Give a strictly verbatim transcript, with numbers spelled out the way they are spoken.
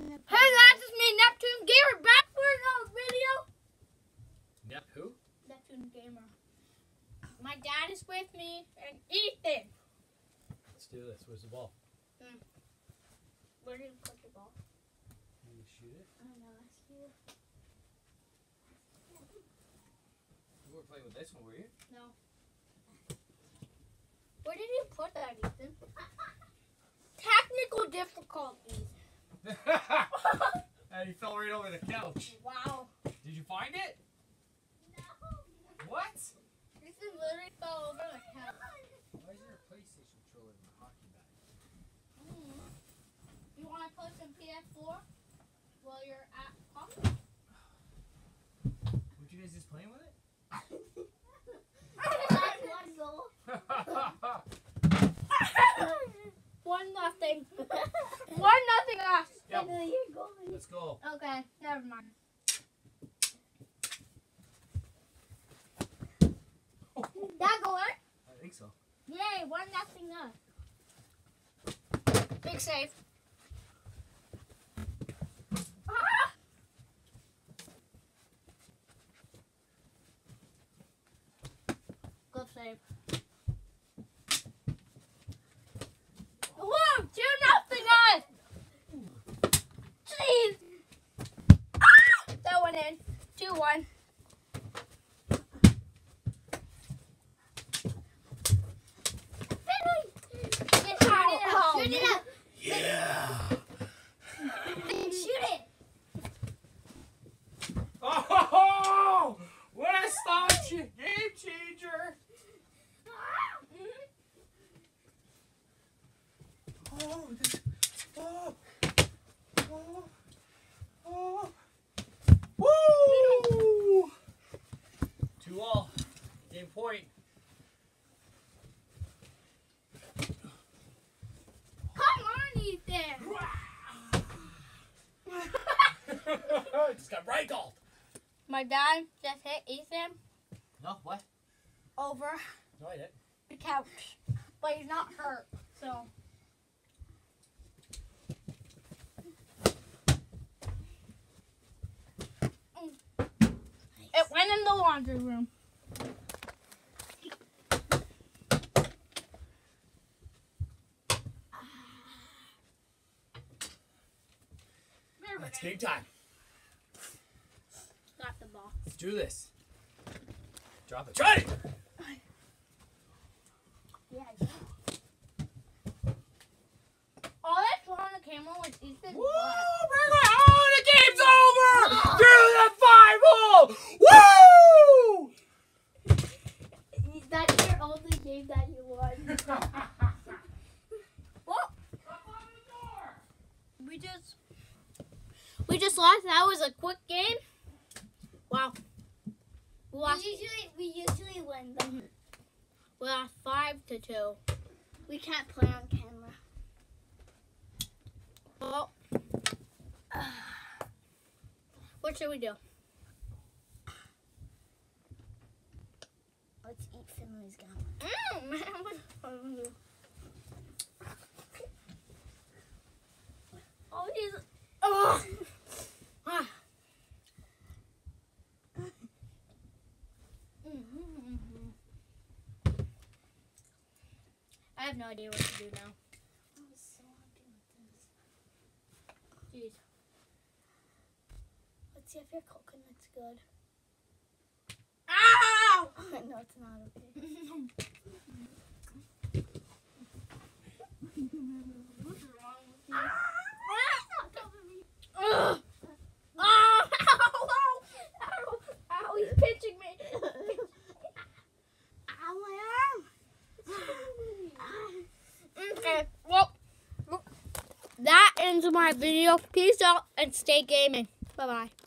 Hey guys, it's me, Neptune Gamer, back for another video. Nep who? Neptune Gamer. My dad is with me, and Ethan. Let's do this. Where's the ball? Hmm. Where did you put the ball? Can you shoot it? I don't know. Let's see. You weren't playing with this one, were you? No. Where did you put that, Ethan? Technical difficulties. And he fell right over the couch. Wow. Did you find it? No. What? Ethan literally fell over the couch. Why is there a PlayStation controller in the hockey bag? Mm. You want to play some P S four while you're at home? Weren't you guys just playing with it? One goal. One nothing. One nothing us. Yep. Let's go. Okay, never mind. That goal, right? I think so. Yay, one nothing us. Big save. Ah! Good save. Whoa, two nothing us. Jeez. Ah! That went in. Two one. Shoot it up. Yeah. Shoot it. Oh! What a staunch game changer! Oh, this, oh, oh, oh. Woo! Two all. Game point. Come on, Ethan. Just got rankled. My dad just hit Ethan No, what? over No, I didn't. the couch, but he's not hurt, so. It went in the laundry room. It's game time. Got the ball. Let's do this. Drop it. Try it! Yeah. I did. All I saw on the camera was Ethan's Woo! butt. Oh, the game's over! To the five hole! Woo! That's your only game that you won. Well, we just we just lost. That was a quick game. Wow. We lost. We usually we usually win them. We lost five to two. We can't play on camera. Well, what should we do? Let's eat Finley's gum. Mm, man, what oh, these. Oh. Ah. I have no idea what to do now. I was so happy with this. Jeez. Let's see if your coconut's good. Ow! No, it's not okay. What's wrong with you? Ugh. Oh, ow, ow, ow, ow, he's pinching me. Ow, my arm. Okay, well, that ends my video. Peace out and stay gaming. Bye-bye.